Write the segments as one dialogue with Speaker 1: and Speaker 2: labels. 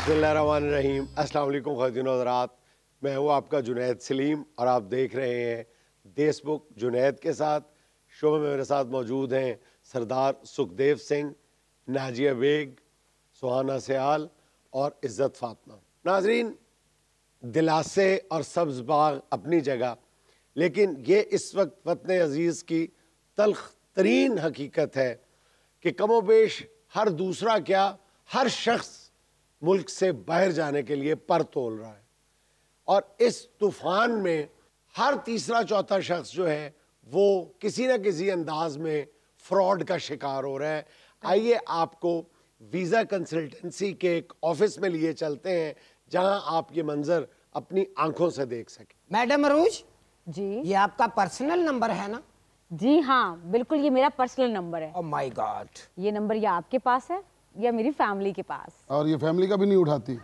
Speaker 1: बिस्मिल्लाहिर्रहमानिर्रहीम। अस्सलाम वालेकुम ख़वातीन और हज़रात, मैं हूँ आपका जुनैद सलीम और आप देख रहे हैं देशबुक जुनैद के साथ। शो में मेरे साथ मौजूद हैं सरदार सुखदेव सिंह, नाजिया बेग, सुहाना सयाल और इज़्ज़त फातिमा। नाजरीन, दिलासे और सब्ज़ बाग अपनी जगह, लेकिन ये इस वक्त वतन अज़ीज़ की तल्ख़ तरीन हकीकत है कि कमोबेश हर दूसरा क्या हर शख्स मुल्क से बाहर जाने के लिए पर तोल रहा है और इस तूफान में हर तीसरा चौथा शख्स जो है वो किसी न किसी अंदाज में फ्रॉड का शिकार हो रहा है। आइए आपको वीज़ा कंसल्टेंसी के एक ऑफिस में लिए चलते हैं जहां आप ये मंजर अपनी आंखों से देख सकें।
Speaker 2: मैडम अरूज
Speaker 3: जी
Speaker 2: ये आपका पर्सनल नंबर है ना?
Speaker 3: जी हाँ, बिल्कुल ये मेरा पर्सनल नंबर है।
Speaker 2: ओह माय गॉड,
Speaker 3: ये नंबर या आपके पास है या मेरी फैमिली के पास।
Speaker 4: और ये फैमिली का भी नहीं उठाती।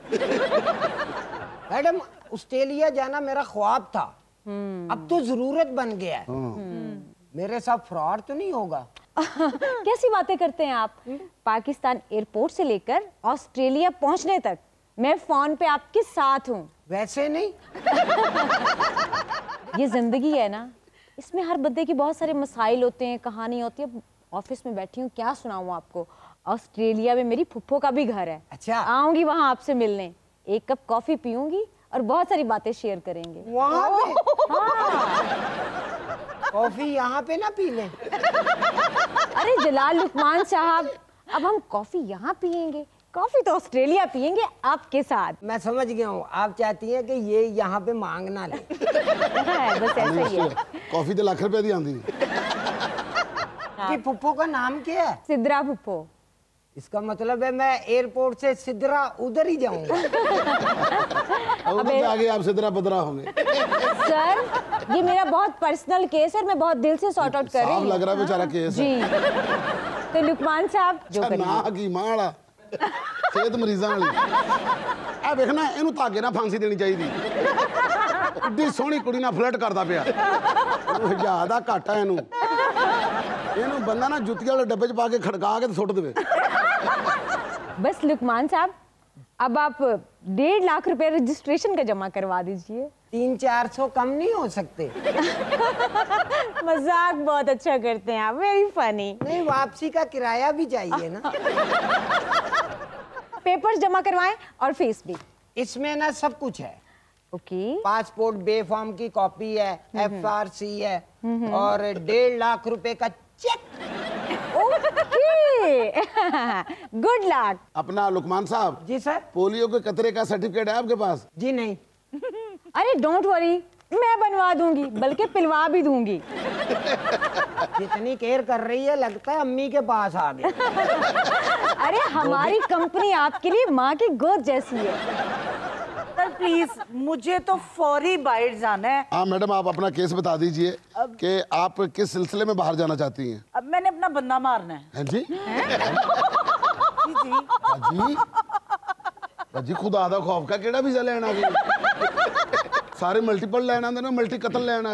Speaker 2: मैडम ऑस्ट्रेलिया जाना मेरा ख्वाब था, अब तो जरूरत बन गया है। मेरे साथ फ्रॉड तो नहीं होगा?
Speaker 3: कैसी बातें करते हैं आप? पाकिस्तान एयरपोर्ट से लेकर ऑस्ट्रेलिया पहुंचने तक मैं फोन पे आपके साथ हूँ।
Speaker 2: वैसे नहीं,
Speaker 3: ये जिंदगी है ना, इसमें हर बंदे की बहुत सारे मसाइल होते हैं, कहानी होती है। ऑफिस में बैठी हूँ, क्या सुनाऊँ आपको। ऑस्ट्रेलिया में मेरी फुफ्फो का भी घर है।
Speaker 2: अच्छा।
Speaker 3: आऊंगी वहां आपसे मिलने, एक कप कॉफी पीऊंगी और बहुत सारी बातें शेयर करेंगे।
Speaker 2: वहाँ पे?
Speaker 3: हाँ।
Speaker 2: कॉफी यहाँ पे ना पी लें?
Speaker 3: अरे जलाल लुकमान साहब, अब हम कॉफी यहाँ पियेंगे, कॉफी तो ऑस्ट्रेलिया पियेंगे आपके साथ।
Speaker 2: मैं समझ गया हूँ, आप चाहती हैं कि ये यहाँ पे मांग ना ले।
Speaker 3: बस ऐसा ही है।
Speaker 4: कॉफी तो लाख रुपए दी आंदी।
Speaker 2: कि फुप्पो का नाम क्या है?
Speaker 3: सिद्रा फुप्पो।
Speaker 2: इसका मतलब है मैं एयरपोर्ट से सिद्रा उधर ही जाऊंगा।
Speaker 4: अब आगे आप सिद्रा बदरा होंगे।
Speaker 3: सर ये मेरा बहुत पर्सनल केस है, मैं बहुत दिल से सॉर्ट आउट कर रही हूँ।
Speaker 4: साफ लग रहा है बेचारा केस है।
Speaker 3: जी तो लुकमान साहब जो करिए।
Speaker 4: ना की माड़ा सेहत मरीजां वाली आ देखना, इनू धागे ना फांसी देनी चाहिए। इड्डी सोहनी कुड़ी ना फ्लर्ट करदा पिया, ज्यादा घाटा है इनू। इनू बंदा ना जुत्ती वाले डब्बे च पा के खड़का के सुट देवे।
Speaker 3: बस लुकमान साहब, अब आप 1.5 लाख रुपए रजिस्ट्रेशन का जमा करवा दीजिए।
Speaker 2: 300-400 कम नहीं हो सकते?
Speaker 3: मजाक बहुत अच्छा करते हैं आप, वेरी फनी।
Speaker 2: नहीं, वापसी का किराया भी चाहिए ना।
Speaker 3: पेपर्स जमा करवाएं और फीस भी।
Speaker 2: इसमें ना सब कुछ है।
Speaker 3: ओके।
Speaker 2: पासपोर्ट बे फॉर्म की कॉपी है, FRC है और 1.5 लाख रुपए का चेक।
Speaker 3: Good luck.
Speaker 4: अपना लुकमान साहब
Speaker 2: जी सर।
Speaker 4: पोलियो के कतरे का सर्टिफिकेट है आपके पास?
Speaker 2: जी नहीं।
Speaker 3: अरे डोंट वरी, मैं बनवा दूंगी, बल्कि पिलवा भी दूंगी।
Speaker 2: जितनी केयर कर रही है लगता है अम्मी के पास आ गई।
Speaker 3: अरे हमारी कंपनी आपके लिए माँ की गोद जैसी है।
Speaker 5: सर प्लीज, मुझे तो फौरी बाहर जाना है।
Speaker 4: हाँ मैडम, आप अपना केस बता दीजिए कि आप किस सिलसिले में बाहर जाना चाहती हैं।
Speaker 5: अब मैंने अपना बंदा मारना है।
Speaker 4: हैं जी?
Speaker 5: जी जी।
Speaker 4: जी जी, खुदा दा खौफ का केड़ा वीजा लेना आ गई? सारे मल्टीपल लेना आंदे ने, मल्टी कत्ल लेना आ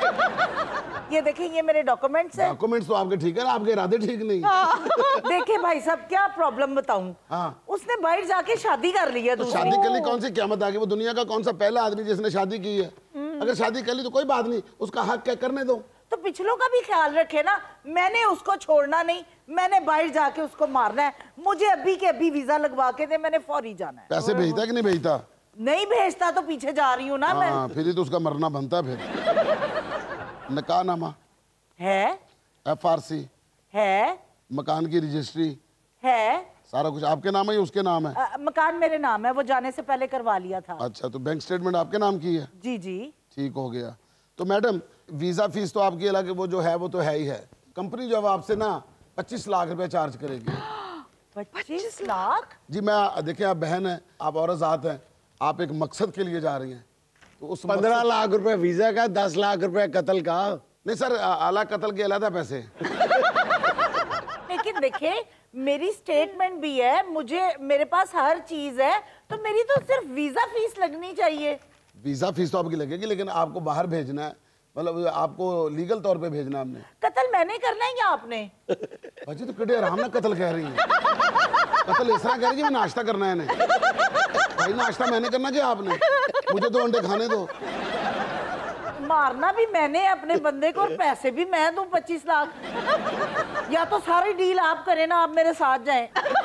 Speaker 4: गई।
Speaker 5: ये देखिए, ये मेरे डॉक्यूमेंट्स है।
Speaker 4: डॉक्यूमेंट्स तो आपके ठीक है ना, आपके इरादे ठीक नहीं।
Speaker 5: देखिए भाई साहब, क्या प्रॉब्लम बताऊं।
Speaker 4: हाँ।
Speaker 5: उसने बाहर जाके शादी कर ली है
Speaker 4: तो
Speaker 5: दूसरी।
Speaker 4: शादी कर ली, कौन सी क़यामत आ गई? वो दुनिया का कौन सा पहला आदमी जिसने शादी की है? अगर शादी कर ली तो कोई बात नहीं, उसका हक क्या, करने दो।
Speaker 5: तो पिछलों का भी ख्याल रखे ना। मैंने उसको छोड़ना नहीं, मैंने बाहर जाके उसको मारना है। मुझे अभी के अभी वीजा लगवा के दे, मैंने फौरी जाना है।
Speaker 4: पैसे भेजता कि नहीं भेजता?
Speaker 5: नहीं भेजता तो पीछे जा रही हूँ ना मैं।
Speaker 4: हाँ, फिर ही तो उसका मरना बनता। फिर निकाहनामा
Speaker 5: है,
Speaker 4: FRC
Speaker 5: है,
Speaker 4: मकान की रजिस्ट्री
Speaker 5: है।
Speaker 4: सारा कुछ आपके नाम है या उसके नाम है?
Speaker 5: मकान मेरे नाम है, वो जाने से पहले करवा लिया था।
Speaker 4: अच्छा, तो बैंक स्टेटमेंट आपके नाम की है?
Speaker 5: जी जी।
Speaker 4: ठीक हो गया। तो मैडम, वीजा फीस तो आपकी अलग है, वो जो है वो तो है ही है। कंपनी जो है आपसे ना 25 लाख रुपए चार्ज करेगी।
Speaker 5: 25 लाख?
Speaker 4: जी, मैं देखिए, आप बहन है, आप औरत ज़ात हैं, आप एक मकसद के लिए जा रही हैं, तो उस
Speaker 1: 15 लाख रुपए वीजा का, 10 लाख रुपए कत्ल का।
Speaker 4: नहीं सर, आला कत्ल के अलग पैसे।
Speaker 5: लेकिन देखिए, मेरी स्टेटमेंट भी है, मुझे मेरे पास हर चीज है, तो मेरी तो सिर्फ वीजा फीस लगनी चाहिए।
Speaker 4: वीजा फीस तो आपकी लगेगी, लेकिन आपको बाहर भेजना है, मतलब आपको लीगल तौर पे भेजना हमने।
Speaker 5: कत्ल मैंने करना है या आपने?
Speaker 4: बच्ची तो कितने आराम ना कत्ल कह रही है। कत्ल इस तरह कह रही है, मैं नाश्ता करना है इन्हें। भाई नाश्ता मैंने करना क्या आपने? मुझे 2 अंडे खाने दो।
Speaker 5: मारना भी मैंने अपने बंदे को और पैसे भी मैं दूं 25 लाख। या तो सारी डील आप करें ना, आप मेरे साथ जाएं।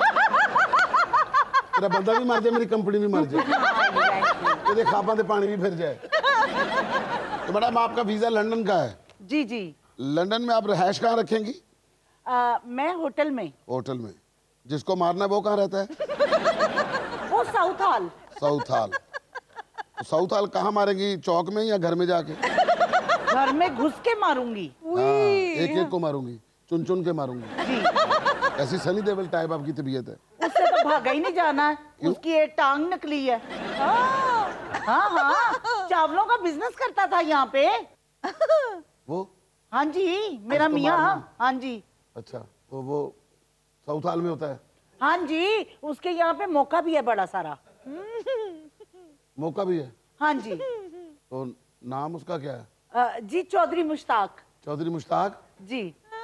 Speaker 4: तेरा बंदा भी मर जाए, मेरी कंपनी भी मर जाए, तेरे खापा से पानी भी फिर जाए। तो मैडम आपका वीजा लंदन का है?
Speaker 5: जी जी।
Speaker 4: लंदन में आप रहायश कहाँ रखेंगी?
Speaker 5: मैं होटल में।
Speaker 4: होटल में। जिसको मारना है वो कहाँ रहता है?
Speaker 5: वो साउथ हॉल।
Speaker 4: Southall. तो साउथ हॉल कहाँ मारेंगी, चौक में या घर में जाके?
Speaker 5: घर में घुस के मारूंगी।
Speaker 4: हाँ, एक एक को मारूंगी, चुन चुन के मारूंगी।
Speaker 5: जी।
Speaker 4: ऐसी सनी देओल टाइप आपकी तबीयत है।
Speaker 5: उससे तो भागा ही नहीं जाना है, उसकी एक टांग निकली है। हाँ हाँ, चावलों का बिजनेस करता था यहाँ पे
Speaker 4: वो?
Speaker 5: हाँ जी, मेरा मियाँ। हाँ जी।
Speaker 4: अच्छा, तो वो साउथ हॉल में होता है?
Speaker 5: हाँ जी, उसके यहाँ पे मौका भी है बड़ा सारा।
Speaker 4: मौका भी है?
Speaker 5: हाँ जी।
Speaker 4: तो नाम उसका क्या है?
Speaker 5: जी चौधरी मुश्ताक।
Speaker 4: चौधरी मुश्ताक
Speaker 5: जी।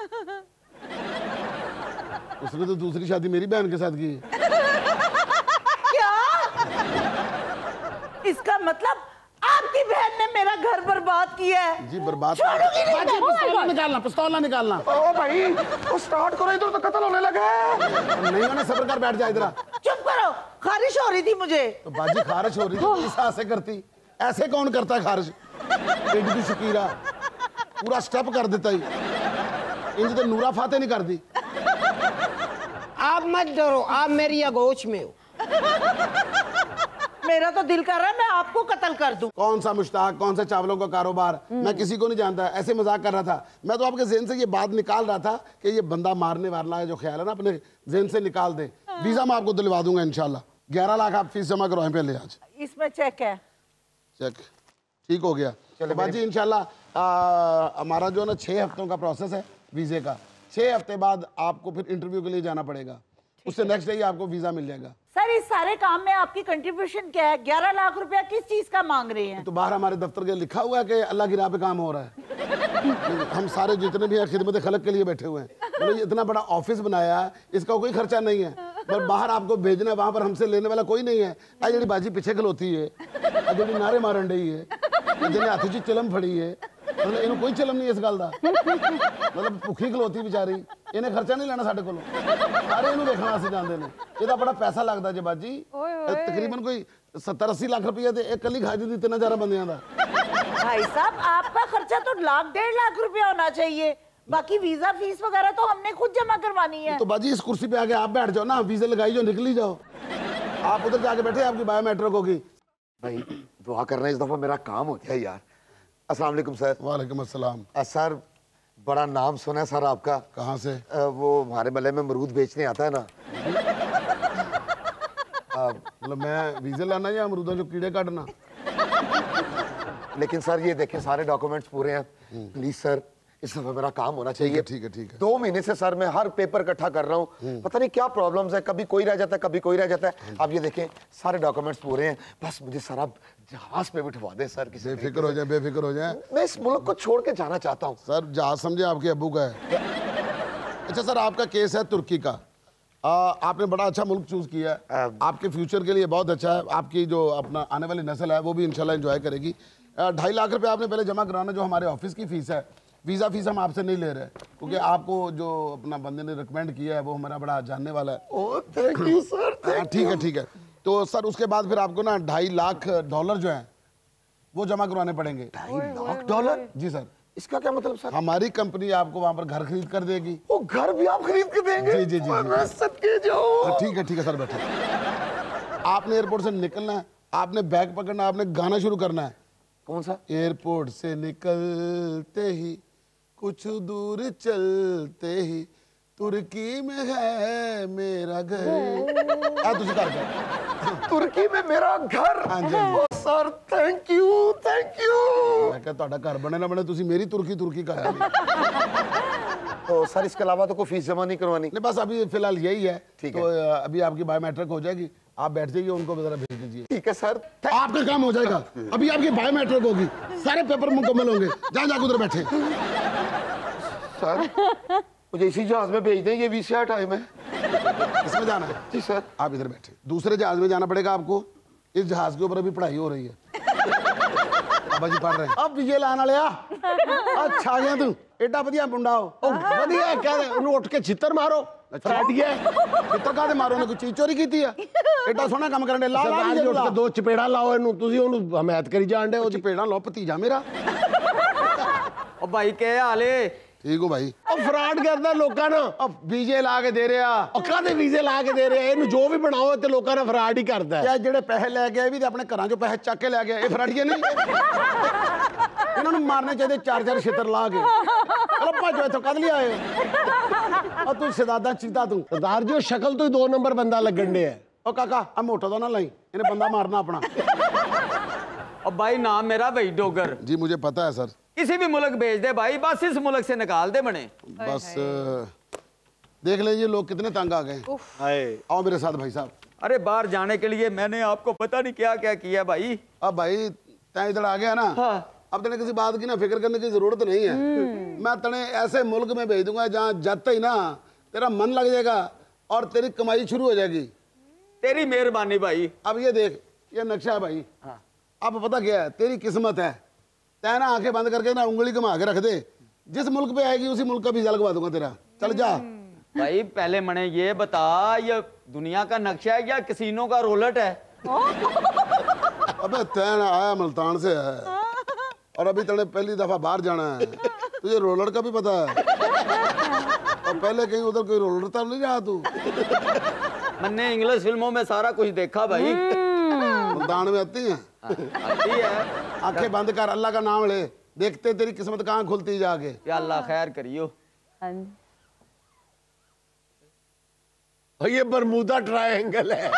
Speaker 4: उसने तो दूसरी शादी मेरी बहन के साथ की है।
Speaker 5: क्या? इसका मतलब आपकी बहन ने मेरा घर बर्बाद किया है?
Speaker 4: जी बर्बाद।
Speaker 5: छोड़ूंगी नहीं मैं।
Speaker 4: पिस्तौल निकालना, पिस्तौल ना निकालना।
Speaker 1: ओ भाई वो स्टार्ट करो, इधर तो कत्ल होने लगा है।
Speaker 4: नहीं होना, सब्र कर, बैठ जा इधर।
Speaker 5: चुप करो, खारिश हो रही थी मुझे।
Speaker 4: तो बाजी खारिश हो रही थी, इस ऐसे करती? ऐसे कौन करता है खारिश? एडी दी शकीरा पूरा स्टेप कर देता ही, इंज तो नूरा फाते नहीं कर दी।
Speaker 2: आप मत डरो, आप मेरी अगोच में हो।
Speaker 5: मेरा तो दिल कर रहा है मैं आपको कत्ल कर दूं।
Speaker 4: कौन सा मुश्ताक, कौन सा चावलों का कारोबार? मैं किसी को नहीं जानता, ऐसे मजाक कर रहा था। मैं तो आपके ज़हन से ये बात निकाल रहा था कि ये बंदा मारने वाला है, जो ख्याल है ना अपने ज़हन से निकाल दे। वीजा मैं आपको दिलवा दूंगा इंशाल्लाह। 11 लाख आप फीस जमा करवाएं पहले आज।
Speaker 5: इसमें चेक है।
Speaker 4: चेक ठीक हो गया। चलो बाजी इंशाल्लाह हमारा जो है ना 6 हफ्तों का प्रोसेस है वीजे का। 6 हफ्ते बाद आपको फिर इंटरव्यू के लिए जाना पड़ेगा, उससे नेक्स्ट डे ही आपको वीजा मिल जाएगा।
Speaker 5: सर इस सारे काम में आपकी कंट्रीब्यूशन क्या है? 11 लाख रुपया किस चीज का मांग रहे हैं?
Speaker 4: तो बाहर हमारे दफ्तर के लिखा हुआ है कि अल्लाह की राह पे काम हो रहा है। हम सारे जितने भी हैं खिदमत खलक के लिए बैठे हुए हैं। मतलब ये इतना बड़ा ऑफिस बनाया है, इसका कोई खर्चा नहीं है, पर बाहर आपको भेजना है, वहां पर हमसे लेने वाला कोई नहीं है। आ जी बाजी पीछे खलोती है, जी नारे मारन डई है, जिन्हें हाथ च चिलम फड़ी है, मतलब इन्हें कोई चिलम नहीं है इस गल का। मतलब भुखी खलोती बेचारी, इन्हें खर्चा नहीं लेना साडे कोलों, सारे इन्हें देखना असीं जांदे ने। इहदा बड़ा पैसा लगदा जे बाजी, तकरीबन कोई 70-80 लाख रुपया ते एक कली खा दी 3-4 बंदियां दा।
Speaker 5: भाई साहब आपका खर्चा तो 1.5 लाख रुपया होना चाहिए, बाकी वीजा फीस वगैरह तो हमने खुद जमा करवानी है।
Speaker 4: तो बाजी इस कुर्सी पे आके आप बैठ जाओ ना, वीजे लगाई जाओ, निकली जाओ। आप उधर जाके बैठे, आपकी बायोमेट्रिक होगी।
Speaker 1: भाई दुआ करना, इस दफा मेरा काम हो गया यार। अस्सलाम वालेकुम सर।
Speaker 4: वालेकुम अस्सलाम।
Speaker 1: सर बड़ा नाम सुना है सर आपका।
Speaker 4: कहाँ से?
Speaker 1: वो हमारे महल्ले में अमरूद बेचने आता है ना।
Speaker 4: मतलब मैं वीजे लाना या अमरूदा जो कीड़े काटना?
Speaker 1: लेकिन सर ये देखें सारे डॉक्यूमेंट्स पूरे हैं, प्लीज सर इस दफा मेरा काम होना चाहिए।
Speaker 4: ठीक है ठीक है।
Speaker 1: 2 महीने से सर मैं हर पेपर इकट्ठा कर रहा हूँ, पता नहीं क्या प्रॉब्लम्स है, कभी कोई रह जाता है, कभी कोई रह जाता है। आप ये देखें सारे डॉक्यूमेंट्स पूरे हैं, बस मुझे सर आप जहाज पे बिठवा दें सर। किसी
Speaker 4: बेफिक्र हो जाए, बेफिक्र हो जाए।
Speaker 1: मैं इस मुल्क को छोड़ के जाना चाहता हूँ
Speaker 4: सर। जहाज समझे आपके अब्बू का है। अच्छा सर, आपका केस है तुर्की का। आपने बड़ा अच्छा मुल्क चूज किया है, आपके फ्यूचर के लिए बहुत अच्छा है। आपकी जो अपना आने वाली नस्ल है वो भी इंशाल्लाह एंजॉय करेगी। 2.5 लाख रुपए आपने पहले जमा कराना, जो हमारे ऑफिस की फीस है। वीज़ा फीस हम आपसे नहीं ले रहे, क्योंकि आपको जो अपना बंदे ने रिकमेंड किया है वो हमारा बड़ा जानने वाला है।
Speaker 1: Oh thank you sir.
Speaker 4: ठीक है ठीक है। तो सर उसके बाद फिर आपको ना $2.5 लाख जो है वो जमा करवाने पड़ेंगे।
Speaker 1: $2.5 लाख?
Speaker 4: जी सर।
Speaker 1: इसका क्या मतलब सर?
Speaker 4: हमारी कंपनी आपको वहां पर घर खरीद कर देगी।
Speaker 1: वो घर भी आप खरीद के देंगे?
Speaker 4: जी जी जी,
Speaker 1: मैं सदके जाऊं।
Speaker 4: ठीक है सर, बैठे। आपने एयरपोर्ट से निकलना है, आपने बैग पकड़ना, आपने गाना शुरू करना है।
Speaker 1: कौन सा?
Speaker 4: एयरपोर्ट से निकलते ही कुछ दूर चलते ही तुर्की में है मेरा घर। तुझे कर गया
Speaker 1: तुर्की में मेरा घर।
Speaker 4: हाँ जी, हाँ जी।
Speaker 1: Sir thank you thank you.
Speaker 4: मैं कहता ਤੁਹਾਡਾ घर बने ना बने, तुसी मेरी तुर्की का है।
Speaker 1: तो सर इसके अलावा तो कोई फीस जमा नहीं करवानी?
Speaker 4: नहीं बस अभी फिलहाल यही है।
Speaker 1: ठीक
Speaker 4: तो अभी आपकी बायोमेट्रिक हो जाएगी, आप बैठ जाइए, उनको जरा भेज दीजिए।
Speaker 1: ठीक है सर।
Speaker 4: आपका काम हो जाएगा। अभी आपकी बायोमेट्रिक होगी, सारे पेपर मुकम्मल होंगे। जाके उधर बैठे।
Speaker 1: सर मुझे इसी जहाज में भेज दें, ये वीसा टाइम है।
Speaker 4: इसमें जाना है?
Speaker 1: जी सर।
Speaker 4: आप इधर बैठे। दूसरे जहाज में जाना पड़ेगा आपको, इस जहाज के ऊपर अभी पढ़ाई हो रही है। बाबा जी पढ़ रहे हैं। अब ये लाने वाले अच्छा गया तू एडा वधिया मुंडा हो।
Speaker 1: वधिया कह उन्हें उठ के छितर मारो फराटिया
Speaker 4: चित्र कादे मारो ने कोई चीज चोरी की है एडा सोहना काम करने ला ला
Speaker 1: उठ के दो चपेड़ा लाओ इनू तुसी ओनू हमायत करी जान दे ओ
Speaker 4: चपेड़ा लो भतीजा मेरा।
Speaker 6: ओ भाई के हाले
Speaker 4: ठीक हो भाई।
Speaker 1: ओ फ्रॉड करदा लोकां ना
Speaker 4: अब वीजे ला के दे रहा
Speaker 1: ओ कादे वीजे ला के दे रहे हैं इनू जो भी बनाओ ते लोकां ने फ्रॉड ही करदा है।
Speaker 4: क्या जेड़े पैसे ले गए भी अपने घरां चों पैसे चक के ले गए ये फ्राडिया नहीं इन्हां नूं मारने चाहिए 4-4 छितर ला के। चलो भाजो इत्थों कद लिया आए और तू सदादा चीता तू
Speaker 1: सरदार जी शक्ल तो ही 2 नंबर बंदा लगन दे है।
Speaker 4: ओ काका आ मोटा तो ना लाई इन्हें बंदा मारना अपना।
Speaker 6: अब भाई नाम मेरा वही डोगर।
Speaker 4: जी मुझे पता है सर।
Speaker 6: किसी भी मुल्क भेज दे भाई, बस इस मुल्क से निकाल दे बने।
Speaker 4: बस देख लीजिए लोग कितने तंग आ गए। आओ मेरे साथ भाई साहब।
Speaker 6: अरे बाहर जाने के लिए मैंने आपको पता नहीं क्या क्या किया भाई।
Speaker 4: अब भाई तय इधर आ गया ना।
Speaker 6: हाँ।
Speaker 4: अब तेने किसी बात की ना फिक्र करने की जरूरत नहीं है। मैं तेने ऐसे मुल्क में भेज दूंगा जहाँ जाते ही ना तेरा मन लग जाएगा और तेरी कमाई शुरू हो जाएगी।
Speaker 6: तेरी मेहरबानी भाई।
Speaker 4: अब ये देख ये नक्शा है भाई।
Speaker 6: हाँ।
Speaker 4: अब पता क्या है तेरी किस्मत है तय ना आंखें बंद करके ना उंगली घुमा के रख दे जिस मुल्क पे आएगी उसी मुल्क का वीजा लगवा दूंगा तेरा। चल जा।
Speaker 6: भाई पहले मने ये बता ये दुनिया का नक्शा है या कसीनो का रोलट है?
Speaker 4: अबे तय ना आया मुल्तान से है और अभी तेने पहली दफा बाहर जाना है तुझे रोलर का भी पता है और पहले कहीं उधर कोई रोलर तो नहीं रहा तू।
Speaker 6: मैंने इंग्लिश फिल्मों में सारा कुछ देखा भाई।
Speaker 4: मुल्तान में आती है
Speaker 6: आती है।
Speaker 4: आंखें बंद कर अल्लाह का नाम ले देखते तेरी किस्मत कहाँ खुलती जाके।
Speaker 6: या अल्लाह खैर करियो।
Speaker 1: ये बरमूदा ट्रायंगल है।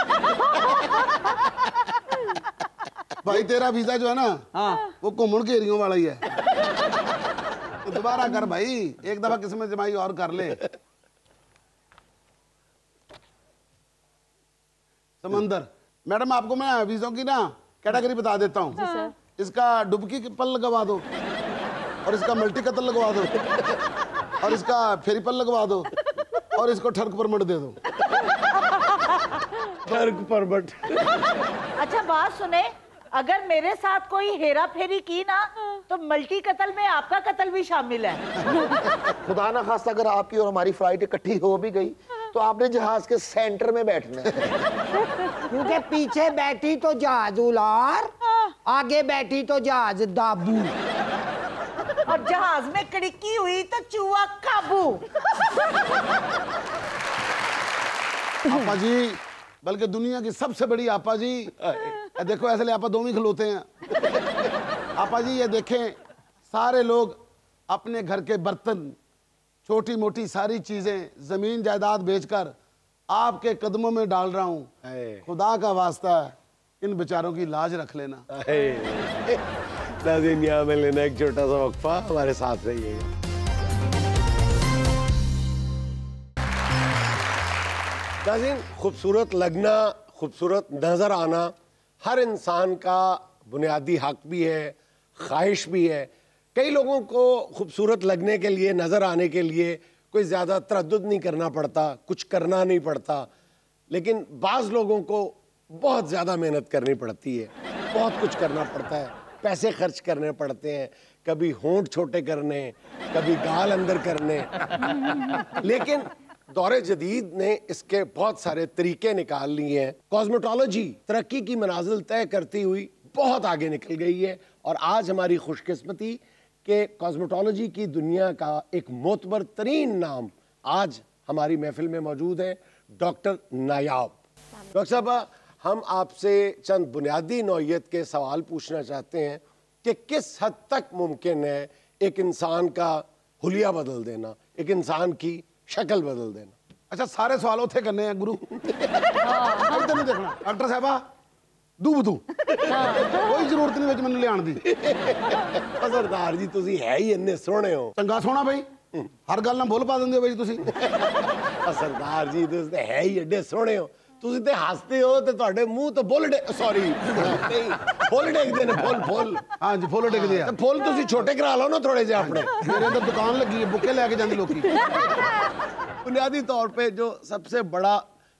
Speaker 4: भाई तेरा वीजा जो है ना
Speaker 6: हाँ।
Speaker 4: वो घूमन घेरियों वाला ही है। तो दोबारा कर भाई एक दफा किस्मत जमाई और कर ले। समंदर मैडम आपको मैं वीजों की ना कैटेगरी बता देता हूँ। इसका डुबकी पल लगवा दो और इसका मल्टी कतल लगवा दो और इसका फेरी पल लगवा दो और इसको ठर्क परमिट दे दो।
Speaker 1: ठर्क परमिट।
Speaker 5: अच्छा बात सुने, अगर मेरे साथ कोई हेरा फेरी की ना तो मल्टी कत्ल में आपका कत्ल भी शामिल है।
Speaker 7: खुदा ना खास्ता अगर आपकी और हमारी फ्लाइट इकट्ठी हो भी गई तो आपने जहाज के सेंटर में बैठना है
Speaker 2: क्योंकि पीछे बैठी तो जहाज उलार आगे बैठी तो जहाज दाबू
Speaker 5: और जहाज में कड़की हुई तो चूहा काबू।
Speaker 4: आपा जी बल्कि दुनिया की सबसे बड़ी आपा जी देखो ऐसे ले आपा दो ही खलोते हैं। आपा जी ये देखें सारे लोग अपने घर के बर्तन छोटी मोटी सारी चीजें जमीन जायदाद बेचकर आपके कदमों में डाल रहा हूं। खुदा का वास्ता इन बेचारों की लाज रख लेना।
Speaker 1: नाज़रीन यहाँ में लेना एक छोटा सा वक्फा हमारे साथ रहिएगा। नाज़रीन खूबसूरत लगना खूबसूरत नजर आना हर इंसान का बुनियादी हक भी है ख्वाहिश भी है। कई लोगों को खूबसूरत लगने के लिए नज़र आने के लिए कोई ज़्यादा तरद्दुद नहीं करना पड़ता कुछ करना नहीं पड़ता लेकिन बाज़ लोगों को बहुत ज़्यादा मेहनत करनी पड़ती है बहुत कुछ करना पड़ता है पैसे खर्च करने पड़ते हैं कभी होंठ छोटे करने कभी गाल अंदर करने लेकिन दौरे जदीद ने इसके बहुत सारे तरीके निकाल लिए हैं। कॉस्मेटोलॉजी तरक्की की मनाजिल तय करती हुई बहुत आगे निकल गई है और आज हमारी खुशकिस्मती कि कॉस्मेटोलॉजी की दुनिया का एक मोतबर तरीन नाम आज हमारी महफिल में मौजूद है डॉक्टर नायाब। डॉक्टर साहब हम आपसे चंद बुनियादी नौइयत के सवाल पूछना चाहते हैं कि किस हद तक मुमकिन है एक इंसान का हुलिया बदल देना एक इंसान की शक्ल बदल देना।
Speaker 4: अच्छा सारे सवाल उथे करने हैं गुरु इधर नहीं देखना डॉक्टर साहबा दूब तू कोई जरूरत नहीं मैनू लियाण दी।
Speaker 1: सरदार जी तुसी है ही इन्ने सोहने हो
Speaker 4: चंगा सोहना भाई हर गल ना बोल पा देंगे भाई तुसी।
Speaker 1: सरदार जी तुसी है ही एडे सोहने हो तुसी ते हसते हो ते तुहाडे मुंह तो बुल सॉरी नहीं फुल टेकदे ने फुल
Speaker 4: हाँ जी फुल टेकदे आ
Speaker 1: फुल तुसी छोटे करा लो ना थोड़े जे अपने
Speaker 4: मेरे अंदर दुकान लगी है बुके लेके जांदे लोकी।
Speaker 1: बुनियादी तौर पे जो सबसे बड़ा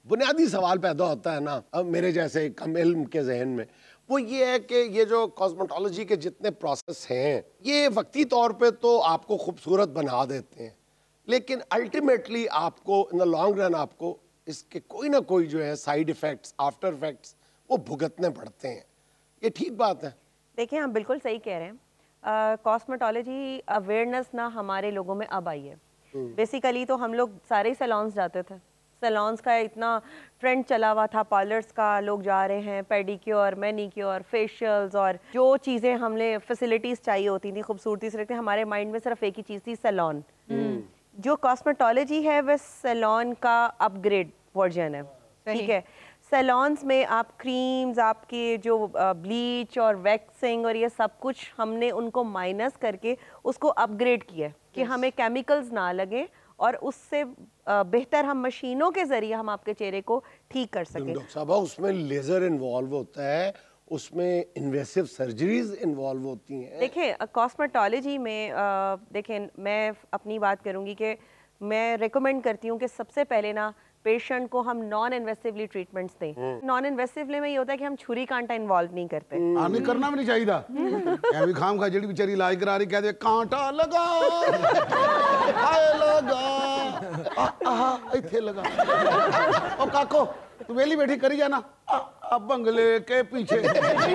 Speaker 1: बुनियादी सवाल पैदा होता है ना अब मेरे जैसे कम इल्म के जहन में, वो ये है कि ये जो कॉस्मेटोलॉजी के जितने प्रोसेस हैं ये वक्ती तौर पे तो आपको खूबसूरत बना देते हैं, लेकिन अल्टीमेटली आपको इन द लॉन्ग रन आपको इसके कोई ना कोई जो है साइड इफेक्ट्स, आफ्टर इफेक्ट्स वो भुगतने पड़ते हैं। ये ठीक बात है?
Speaker 8: देखिए आप बिल्कुल सही कह रहे हैं। कॉस्मेटोलॉजी अवेयरनेस ना हमारे लोगों में अब आई है। बेसिकली तो हम लोग सारे ही सैलॉन्स जाते थे, सैलॉन्स का इतना ट्रेंड चला हुआ था, पार्लर्स का लोग जा रहे हैं, पेडिक्योर, मैनिक्योर, फेशियल्स और जो चीज़ें हमने फैसिलिटीज़ चाहिए होती थी, खूबसूरती से रखते, हमारे माइंड में सिर्फ एक ही चीज़ थी, सैलॉन। जो कॉस्मेटोलॉजी है वह सैलॉन का अपग्रेड वर्जन है, ठीक है। सैलॉन्स में आप क्रीम्स, आपके जो ब्लीच और वैक्सिंग और ये सब कुछ हमने उनको माइनस करके उसको अपग्रेड किया है कि हमें केमिकल्स ना लगे और उससे बेहतर हम मशीनों के जरिए हम आपके चेहरे को ठीक कर सकें।
Speaker 1: डॉक्टर साहब उसमें लेजर इन्वॉल्व होता है, उसमें इन्वेसिव सर्जरीज इन्वॉल्व होती हैं।
Speaker 8: देखिए कॉस्मेटोलॉजी में देखें मैं अपनी बात करूंगी कि मैं रिकमेंड करती हूँ कि सबसे पहले ना पेशेंट को हम नॉन इन्वेसिवली ट्रीटमेंट्स दें। नॉन इन्वेसिवली में ये होता है कि हम छुरी कांटा इन्वॉल्व नहीं करते।
Speaker 4: नहीं करना भी नहीं चाहिए। एवं खाम खा जेडी बेचारी इलाज करा रही कहते कांटा लगा हाय लगा इथे लगा। ओ काको तू वेली बैठी करी जाना अब बंगले के पीछे।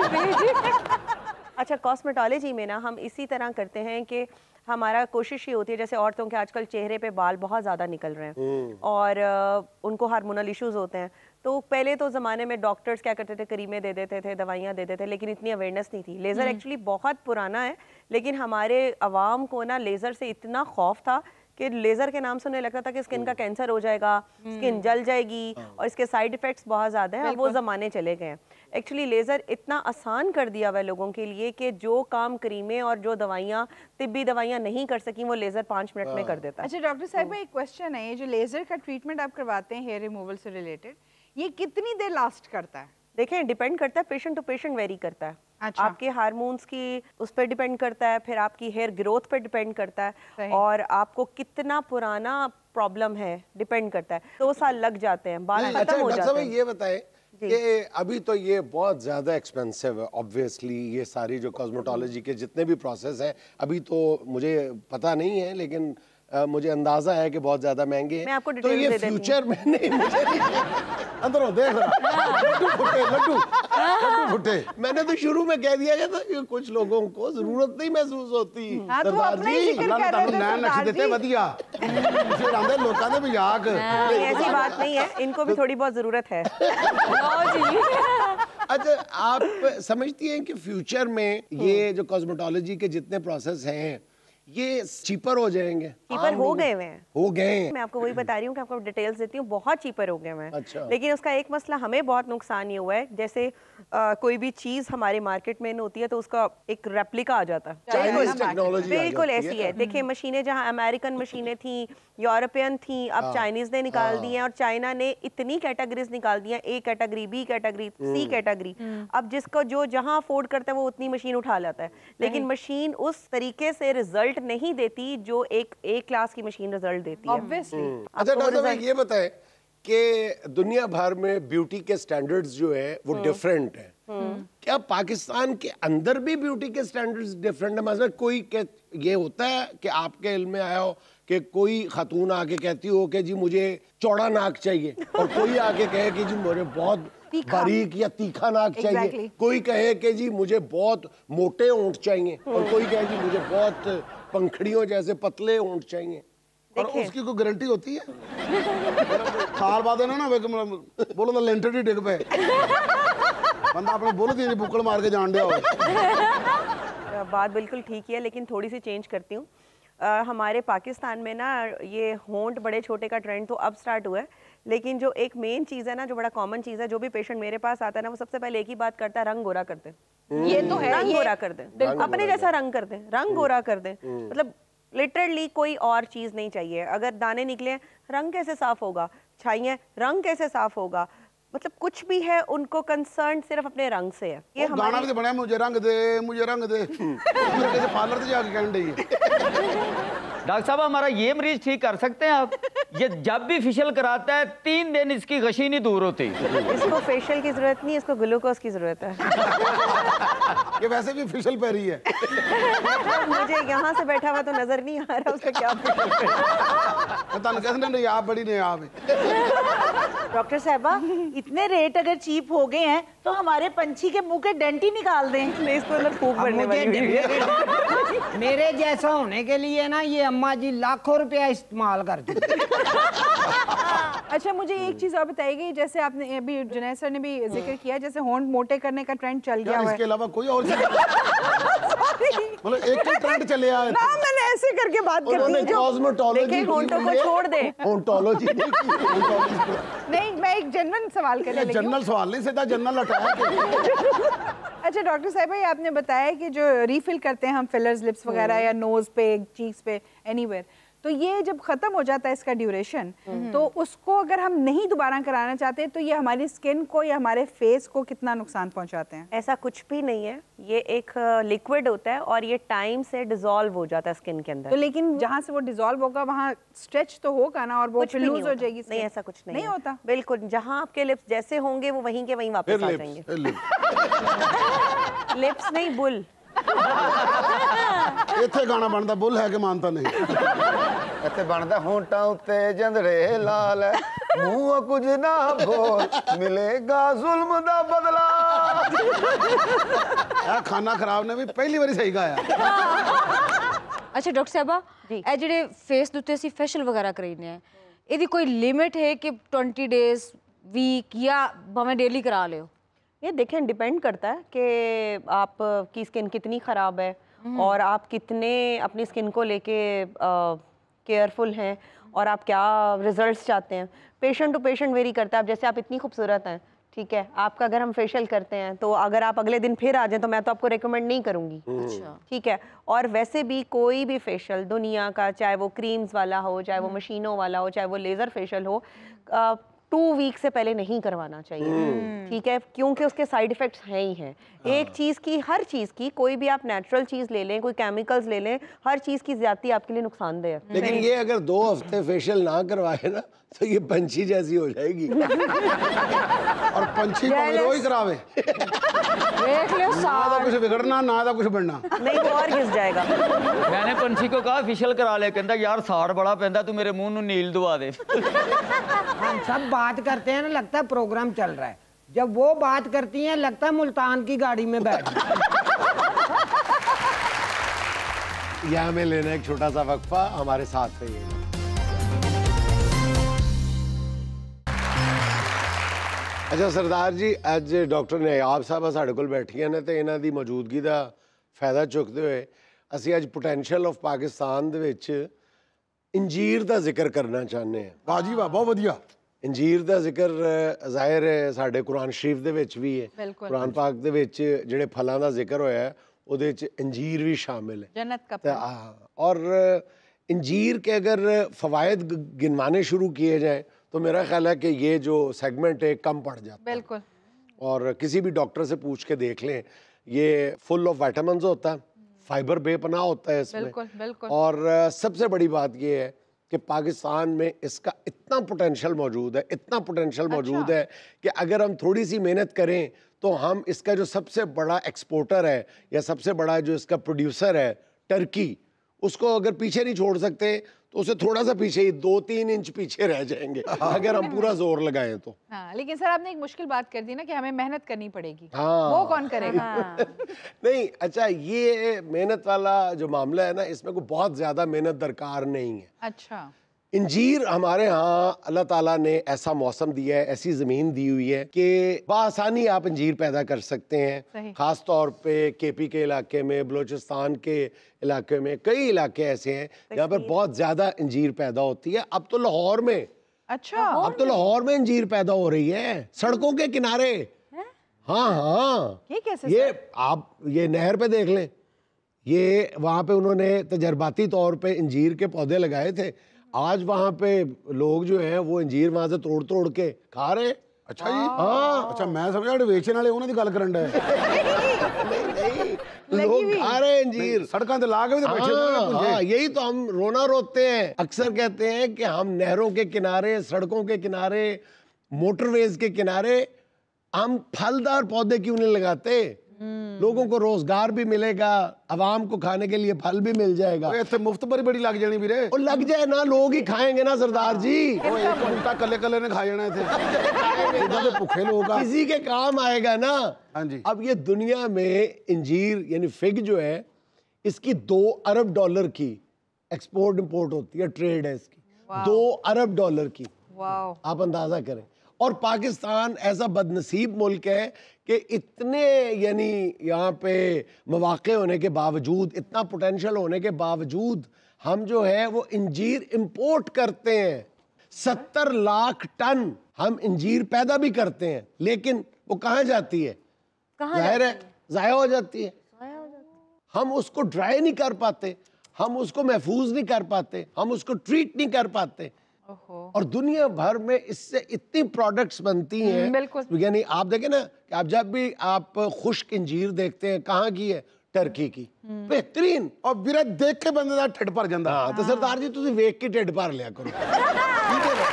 Speaker 8: अच्छा कॉस्मेटोलॉजी में ना हम इसी तरह करते हैं कि हमारा कोशिश ये होती है, जैसे औरतों के आजकल चेहरे पे बाल बहुत ज़्यादा निकल रहे हैं और उनको हार्मोनल इश्यूज होते हैं, तो पहले तो ज़माने में डॉक्टर्स क्या करते थे, क्रीमें दे देते थे, दवाइयाँ दे देते थे, लेकिन इतनी अवेयरनेस नहीं थी। लेज़र एक्चुअली बहुत पुराना है, लेकिन हमारे अवाम को ना लेज़र से इतना खौफ था कि लेज़र के नाम से उन्हें लगता था कि स्किन का कैंसर हो जाएगा, स्किन जल जाएगी और इसके साइड इफ़ेक्ट्स बहुत ज़्यादा हैं। अब वो ज़माने चले गए हैं। एक्चुअली लेज़र इतना आसान कर दिया हुआ है लोगों के लिए कि जो काम क्रीमें और जो दवाइयाँ, तिब्बी दवाइयाँ नहीं कर सकी, वो लेज़र 5 मिनट में कर देता है।
Speaker 9: अच्छा डॉक्टर साहब एक क्वेश्चन है, ये जो लेज़र का ट्रीटमेंट आप करवाते हैं हेयर रिमूवल से रिलेटेड, ये कितनी देर लास्ट करता है?
Speaker 8: देखें डिपेंड करता है, पेशेंट टू पेशेंट वेरी करता है। अच्छा। आपके हार्मोन्स की उस पर डिपेंड करता है, फिर आपकी हेयर ग्रोथ पे डिपेंड करता है और आपको कितना पुराना प्रॉब्लम है डिपेंड करता है। 2 साल लग जाते हैं, बाल खत्म हो जाते हैं।
Speaker 1: ये बताएं कि अभी तो ये बहुत ज़्यादा एक्सपेंसिव है ऑब्वियसली, ये सारी जो कॉस्मेटोलॉजी के जितने भी प्रोसेस हैं अभी तो मुझे पता नहीं है, लेकिन मुझे अंदाजा है कि बहुत ज्यादा महंगे हैं। तो ये फ्यूचर में नहीं मुझे
Speaker 4: अंदर देख लड्डू फुटे लड्डू फुटे।
Speaker 1: मैंने तो शुरू में कह दिया था कि कुछ लोगों को जरूरत नहीं महसूस होती।
Speaker 4: सरदार जी नैन नक्श देते वधिया फिर आंदे लोकां दे मजाक।
Speaker 8: ऐसी बात नहीं है, इनको भी थोड़ी बहुत जरूरत है।
Speaker 1: अच्छा आप समझती हैं कि फ्यूचर में ये जो कॉस्मेटोलॉजी के जितने प्रोसेस हैं ये चीपर हो जाएंगे?
Speaker 8: चीपर हो गए हैं,
Speaker 1: हो गए हैं।
Speaker 8: मैं आपको वही बता रही हूँ कि आपको डिटेल्स देती हूँ, बहुत चीपर हो गए हैं।
Speaker 1: अच्छा।
Speaker 8: लेकिन उसका एक मसला हमें बहुत नुकसान ये हुआ है, जैसे कोई भी चीज हमारे मार्केट में होती है तो उसका एक रेप्लिका आ जाता है।
Speaker 1: चाइनीज टेक्नोलॉजी
Speaker 8: बिल्कुल ऐसी है। देखिए मशीनें जहाँ अमेरिकन मशीनें थी, यूरोपियन थी, अब चाइनीज ने निकाल दी हैं और चाइना ने इतनी कैटेगरीज निकाल दी हैं, A category, B category, C category. अब जिसको जो जहाँ अफोर्ड करता है वो उतनी मशीन उठा लाता है, लेकिन मशीन उस तरीके से रिजल्ट नहीं देती जो एक A क्लास की मशीन रिजल्ट देती है।
Speaker 1: अच्छा डॉक्टर साहब ये बताएं कि दुनिया भर में ब्यूटी के स्टैंडर्ड्स जो है वो डिफरेंट है, क्या पाकिस्तान के अंदर भी ब्यूटी के स्टैंडर्ड्स डिफरेंट है? मतलब कोई ये होता है कि आपके इल्म में आया हो कि कोई खातून आके कहती हो कि जी मुझे चौड़ा नाक चाहिए और कोई आके कहे कि जी मुझे बहुत बारीक या तीखा नाक चाहिए, कोई कहे कि जी मुझे बहुत मोटे होंठ चाहिए और कोई कहे जी मुझे बहुत पंखड़ियों जैसे पतले होंठ चाहिए।
Speaker 4: और उसकी कोई गारंटी होती है? साल बाद ना बोलो तो लेंटर ही डिग पे बंदा अपने बोलो दी बुक्कड़ मार के जान दिया हो।
Speaker 8: बात बिल्कुल ठीक है, लेकिन थोड़ी सी चेंज करती हूँ। हमारे पाकिस्तान में ना ये होंठ बड़े छोटे का ट्रेंड तो अब स्टार्ट हुआ है, लेकिन जो एक मेन चीज़ है ना, जो बड़ा कॉमन चीज़ है, जो भी पेशेंट मेरे पास आता है ना, वो सबसे पहले एक ही बात करता है, रंग गोरा कर दे।
Speaker 9: ये तो है,
Speaker 8: रंग गोरा कर दे, अपने जैसा रंग कर दे, रंग गोरा कर दे। मतलब लिटरली कोई और चीज़ नहीं चाहिए। अगर दाने निकले रंग कैसे साफ होगा, छाइयाँ रंग कैसे साफ होगा, मतलब कुछ भी है उनको कंसर्न सिर्फ अपने रंग से है।
Speaker 4: ये गाना भी तो बना मुझे रंग दे मुझे रंग दे पार्लर से जाके कहने चाहिए।
Speaker 6: डॉक्टर साहब हमारा ये मरीज ठीक कर सकते हैं आप? ये जब भी फेशियल कराता है 3 दिन इसकी गशी नहीं दूर होती।
Speaker 8: इसको फेशियल की जरूरत नहीं, इसको ग्लूकोज की जरूरत है।
Speaker 4: ये वैसे भी फेशियल पै रही है।
Speaker 8: मुझे यहाँ से बैठा हुआ तो नजर नहीं आ रहा उसका क्या
Speaker 4: नहीं आप बड़ी नहीं आप।
Speaker 5: डॉक्टर साहबा, इतने रेट अगर चीप हो गए हैं तो हमारे पंछी के मुंह के डेंट ही निकाल दें।
Speaker 8: इसको अंदर फूक भरने वाली हुई है।
Speaker 2: मेरे जैसा होने के लिए ना ये अम्मा जी लाखों रुपया इस्तेमाल करती
Speaker 9: अच्छा, मुझे एक चीज और बताइए, जैसे आपने अभी जुनैद सर ने भी जिक्र किया, जैसे होंठ मोटे करने का ट्रेंड चल गया है,
Speaker 4: इसके अलावा कोई और मतलब एक ही ट्रेंड चले आए
Speaker 9: ना, मैंने ऐसे करके बात कर दी।
Speaker 4: कॉस्मेटोलॉजी
Speaker 8: होंठों को छोड़ दे।
Speaker 4: होंटोलॉजी
Speaker 9: नहीं, मैं एक जनरल सवाल करने लगी हूं।
Speaker 4: जनरल सवाल नहीं, सीधा जनरल हटाया।
Speaker 9: अच्छा डॉक्टर साहब भाई, आपने बताया कि जो रीफिल करते हैं हम फिलर्स लिप्स वगैरह या नोज पे, चीक्स पे, एनीवेयर, तो ये जब खत्म हो जाता है इसका ड्यूरेशन, तो उसको अगर हम नहीं दोबारा कराना चाहते तो ये हमारी स्किन को या हमारे फेस को कितना नुकसान पहुंचाते हैं?
Speaker 8: ऐसा कुछ भी नहीं है, ये एक लिक्विड होता है और ये टाइम से डिसॉल्व हो जाता है स्किन के अंदर।
Speaker 9: तो लेकिन जहाँ से वो डिसॉल्व होगा वहाँ स्ट्रेच तो होगा ना, और वो फिर लूज हो जाएगी।
Speaker 8: नहीं, ऐसा कुछ नहीं
Speaker 9: होता।
Speaker 8: बिल्कुल, जहाँ आपके लिप्स जैसे होंगे वो वहीं के वहीं वापस आ जाएंगे। लिप्स नहीं, बुल।
Speaker 4: ਇੱਥੇ ਗਾਣਾ ਬਣਦਾ ਬੁੱਲ ਹੈ ਕਿ ਮਾਨਤਾ ਨਹੀਂ।
Speaker 7: ਇੱਥੇ ਬਣਦਾ ਹੋਂਟਾਂ ਉੱਤੇ ਜੰਦਰੇ ਲਾਲ ਮੂੰਹ ਕੁਝ ਨਾ ਬੋਲ ਮਿਲੇਗਾ ਜ਼ੁਲਮ ਦਾ ਬਦਲਾ।
Speaker 4: ਇਹ ਖਾਨਾ ਖਰਾਬ ਨੇ ਵੀ ਪਹਿਲੀ ਵਾਰੀ ਸਹੀ ਗਾਇਆ।
Speaker 3: अच्छा डॉक्टर साहबा, ਇਹ ਜਿਹੜੇ ਫੇਸ ਦੇ ਉੱਤੇ ਅਸੀਂ ਫੇਸ਼ੀਅਲ ਵਗੈਰਾ ਕਰਾਉਂਦੇ ਆ, ਇਹਦੀ ਕੋਈ ਲਿਮਿਟ ਹੈ ਕਿ 20 डेज, वीक या भाਵੇਂ डेली करा लियो?
Speaker 8: ये देखें, डिपेंड करता है कि आपकी स्किन कितनी ख़राब है और आप कितने अपनी स्किन को लेके केयरफुल हैं और आप क्या रिजल्ट्स चाहते हैं। पेशेंट टू पेशेंट वेरी करता है। अब जैसे आप इतनी खूबसूरत हैं, ठीक है, आपका अगर हम फेशियल करते हैं तो अगर आप अगले दिन फिर आ जाएं तो मैं तो आपको रेकमेंड नहीं करूँगी। ठीक है, और वैसे भी कोई भी फेशियल दुनिया का, चाहे वो क्रीम्स वाला हो, चाहे वो मशीनों वाला हो, चाहे वो लेज़र फेशियल हो, 2 वीक से पहले नहीं करवाना चाहिए। ठीक है, क्योंकि उसके साइड इफेक्ट्स हैं ही हैं। एक चीज़ की, हर चीज़ की, कोई भी आप नेचुरल चीज़ ले लें, कोई केमिकल्स ले लें, हर चीज़ की ज्यादती आपके लिए नुकसानदेह है।
Speaker 1: लेकिन ये अगर 2 हफ्ते फेशियल ना करवाए ना तो ये पंछी जैसी हो जाएगी।
Speaker 4: और पंछी को रोज करावे,
Speaker 3: देख लो,
Speaker 4: ना तो कुछ बिगड़ना ना तो कुछ बढ़ना।
Speaker 8: नहीं, वो और घिस जाएगा।
Speaker 6: मैंने पंछी को कहा फेशियल करा ले, कहता यार साड़ बड़ा पैंदा, तू मेरे मुंह नील दवा दे।
Speaker 2: हम सब बात करते हैं ना, लगता है प्रोग्राम चल रहा है। जब वो बात करती हैं लगता है मुल्तान की गाड़ी में बैठ।
Speaker 1: यहाँ में लेना एक छोटा सा वक्फा, हमारे साथ रहिएगा। अच्छा सरदार जी, ਅੱਜ ਡਾਕਟਰ ਨਯਾਬ ਸਾਹਿਬਾ ਸਾਡੇ ਕੋਲ ਬੈਠੀਆਂ ਨੇ ਤੇ ਇਹਨਾਂ ਦੀ ਮੌਜੂਦਗੀ ਦਾ ਫਾਇਦਾ ਚੁੱਕਦੇ ਹੋਏ ਅਸੀਂ ਅੱਜ ਪੋਟੈਂਸ਼ੀਅਲ ਆਫ ਪਾਕਿਸਤਾਨ ਦੇ ਵਿੱਚ ਇੰਜੀਰ ਦਾ ਜ਼ਿਕਰ ਕਰਨਾ ਚਾਹੁੰਦੇ ਹਾਂ।
Speaker 4: ਵਾਹ ਜੀ ਵਾਹ, ਬਹੁਤ ਵਧੀਆ।
Speaker 1: ਇੰਜੀਰ ਦਾ ਜ਼ਿਕਰ ਜ਼ਾਹਿਰ ਹੈ ਸਾਡੇ ਕੁਰਾਨ ਸ਼ਰੀਫ ਦੇ ਵਿੱਚ ਵੀ ਹੈ। ਕੁਰਾਨ ਪਾਕ ਦੇ ਵਿੱਚ ਜਿਹੜੇ ਫਲਾਂ ਦਾ ਜ਼ਿਕਰ ਹੋਇਆ ਹੈ ਉਹਦੇ ਵਿੱਚ इंजीर भी शामिल है।
Speaker 9: जन्नत का फल।
Speaker 1: और इंजीर के अगर फ़वाइद गिनवाने शुरू किए जाएं तो मेरा ख्याल है कि ये जो सेगमेंट है कम पड़ जाता है।
Speaker 9: बिल्कुल।
Speaker 1: और किसी भी डॉक्टर से पूछ के देख लें, ये फुल ऑफ विटामिन्स होता है, फाइबर बेपनाह होता है इसमें।
Speaker 9: बिल्कुल, बिल्कुल।
Speaker 1: और सबसे बड़ी बात ये है कि पाकिस्तान में इसका इतना पोटेंशियल मौजूद है, इतना पोटेंशियल मौजूद है कि अगर हम थोड़ी सी मेहनत करें तो हम इसका जो सबसे बड़ा एक्सपोर्टर है या सबसे बड़ा जो इसका प्रोड्यूसर है टर्की, उसको अगर पीछे नहीं छोड़ सकते तो उसे थोड़ा सा पीछे ही 2-3 इंच पीछे रह जाएंगे अगर हम पूरा जोर लगाएं तो।
Speaker 9: हाँ, लेकिन सर आपने एक मुश्किल बात कर दी ना कि हमें मेहनत करनी पड़ेगी।
Speaker 1: हाँ।
Speaker 9: वो कौन करेगा?
Speaker 1: नहीं, अच्छा ये मेहनत वाला जो मामला है ना, इसमें कोई बहुत ज्यादा मेहनत दरकार नहीं है।
Speaker 9: अच्छा।
Speaker 1: इंजीर हमारे यहाँ अल्लाह ताला ने ऐसा मौसम दिया है, ऐसी ज़मीन दी हुई है कि बआसानी आप इंजीर पैदा कर सकते हैं। ख़ास तौर पे केपी के इलाके में, बलूचिस्तान के इलाके में, कई इलाके ऐसे हैं जहाँ पर बहुत ज़्यादा इंजीर पैदा होती है। अब तो लाहौर में,
Speaker 9: अच्छा,
Speaker 1: अब तो लाहौर में इंजीर पैदा हो रही है सड़कों के किनारे। हाँ हाँ,
Speaker 9: ये कैसे?
Speaker 1: ये आप ये नहर पे देख लें, ये वहाँ पे उन्होंने तजर्बाती तौर पे इंजीर के पौधे लगाए थे। आज वहाँ पे लोग जो हैं वो इंजीर वहाँ से तोड़ तोड़ के खा रहे हैं।
Speaker 4: अच्छा जी। हाँ, अच्छा मैं समझा बेचने वाले उन्होंने गल करन डे।
Speaker 1: नहीं, लोग खा रहे हैं अंजीर,
Speaker 4: सड़कों पे लाके भी तो बैठे हुए हैं।
Speaker 1: हाँ, यही तो हम रोना रोते हैं। अक्सर कहते हैं कि हम नहरों के किनारे, सड़कों के किनारे, मोटरवेज के किनारे हम फलदार पौधे क्यों नहीं लगाते? लोगों को रोजगार भी मिलेगा, आवाम को खाने के लिए फल भी मिल जाएगा।
Speaker 4: इतने मुफ्त बड़ी बड़ी लग जानी वीरे,
Speaker 1: और लग जाए ना, लोग ही खाएंगे ना सरदार जी।
Speaker 4: एक घंटा कले कले ने खा जाना थे, भूखे लोग
Speaker 1: किसी के काम आएगा ना।
Speaker 4: हाँ जी।
Speaker 1: अब ये दुनिया में इंजीर यानी फिग जो है, इसकी 2 अरब डॉलर की एक्सपोर्ट इंपोर्ट होती है, ट्रेड है इसकी 2 अरब डॉलर की। आप अंदाजा करें। और पाकिस्तान ऐसा बदनसीब मुल्क है कि इतने यानी यहाँ पे मौके होने के बावजूद, इतना पोटेंशियल होने के बावजूद हम जो है वो इंजीर इंपोर्ट करते हैं। 70 लाख टन हम इंजीर पैदा भी करते हैं, लेकिन वो कहाँ जाती है? जाहिर है ज़ाया हो जाती है। हम उसको ड्राई नहीं कर पाते, हम उसको महफूज नहीं कर पाते, हम उसको ट्रीट नहीं कर पाते। और दुनिया भर में इससे इतनी प्रोडक्ट्स बनती हैं, यानी आप देखें ना कि आप जब भी आप खुश्क इंजीर देखते हैं, कहाँ की है? टर्की की, बेहतरीन।
Speaker 4: और विरे देख के बंदे दा ढिड भर जांदा।
Speaker 1: हाँ, तो सरदार जी तुसी वेख के ढिड भर लिया करो। ठीक है ना?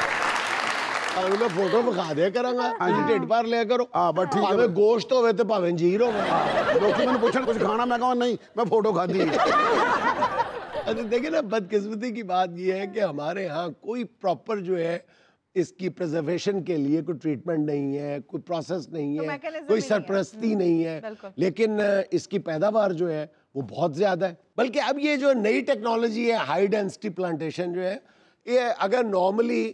Speaker 1: मैं फोटो दिखा दिया करांगा, ढिड भर लिया करो।
Speaker 4: हाँ बस ठीक है।
Speaker 1: भावे गोश्त होवे ते भावे इंजीर होवे।
Speaker 4: लोग मैंने पूछन कुछ खाना, मैं कहूँ नहीं, मैं फोटो खा दी।
Speaker 1: देखिए ना, बदकिस्मती की बात यह है कि हमारे यहाँ कोई प्रॉपर जो है इसकी प्रिजर्वेशन के लिए कोई ट्रीटमेंट नहीं है, कोई प्रोसेस नहीं है, कोई सरपरस्ती नहीं है। लेकिन इसकी पैदावार जो है वो बहुत ज़्यादा है। बल्कि अब ये जो नई टेक्नोलॉजी है, हाई डेंसिटी प्लांटेशन जो है, ये अगर नॉर्मली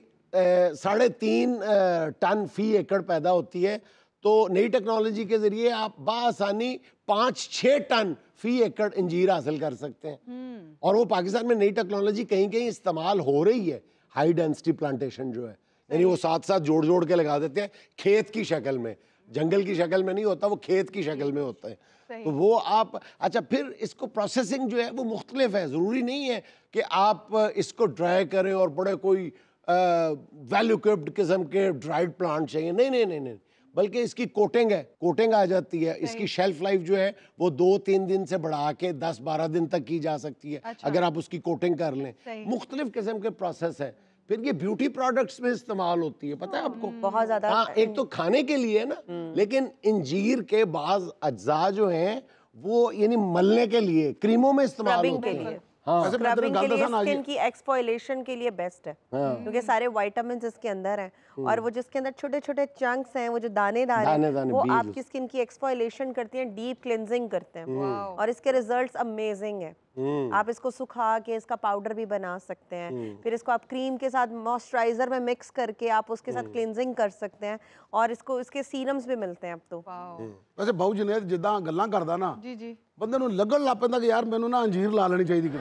Speaker 1: 3.5 टन फी एकड़ पैदा होती है, तो नई टेक्नोलॉजी के ज़रिए आप बासानी 5-6 टन फी एकड़ इंजीर हासिल कर सकते हैं। और वो पाकिस्तान में नई टेक्नोलॉजी कहीं कहीं इस्तेमाल हो रही है, हाई डेंसिटी प्लांटेशन जो है, यानी वो साथ साथ जोड़ जोड़ के लगा देते हैं खेत की शक्ल में, जंगल की शक्ल में नहीं होता, वो खेत की शक्ल में होता है। तो वो आप अच्छा, फिर इसको प्रोसेसिंग जो है वो मुख्तलिफ है। ज़रूरी नहीं है कि आप इसको ड्राई करें और बड़े कोई वेल इक्विप्ड किस्म के ड्राइड प्लांट चाहिए, नहीं नहीं नहीं नहीं, बल्कि इसकी कोटिंग है, कोटिंग आ जाती है। इसकी शेल्फ लाइफ जो है वो 2-3 दिन से बढ़ा के 10-12 दिन तक की जा सकती है। अच्छा। अगर आप उसकी कोटिंग कर लें। मुख्तलिफ किस्म के प्रोसेस है। फिर ये ब्यूटी प्रोडक्ट्स में इस्तेमाल होती है, पता है आपको?
Speaker 8: बहुत ज्यादा।
Speaker 1: हाँ, एक तो खाने के लिए ना, लेकिन इंजीर के बाज अज्जा जो हैं वो यानी मलने के लिए, क्रीमों में इस्तेमाल होते हैं।
Speaker 8: हाँ। स्क्रबिंग के लिए, स्किन की एक्सफोलिएशन के लिए बेस्ट है। हाँ। क्योंकि सारे विटामिन्स इसके अंदर हैं, और वो जिसके अंदर छोटे छोटे चंक्स हैं, वो जो दानेदार हैं, वो आपकी स्किन की एक्सफोलिएशन करती हैं, डीप क्लींजिंग करते हैं, और इसके रिजल्ट्स अमेजिंग है। आप इसको सुखा के इसका पाउडर भी बना सकते हैं, फिर इसको आप क्रीम के साथ मॉइस्चराइजर में मिक्स करके आप उसके साथ क्लींजिंग कर सकते हैं, और इसको इसके सीरम्स भी मिलते हैं अब तो।
Speaker 4: वैसे भाऊ जुनैद जिद्दां गल्लां करदा ना, जी जी, बंदे नूं लगन लग पैंदा कि यार मैनू ना अंजीर ला लेनी चाहिए।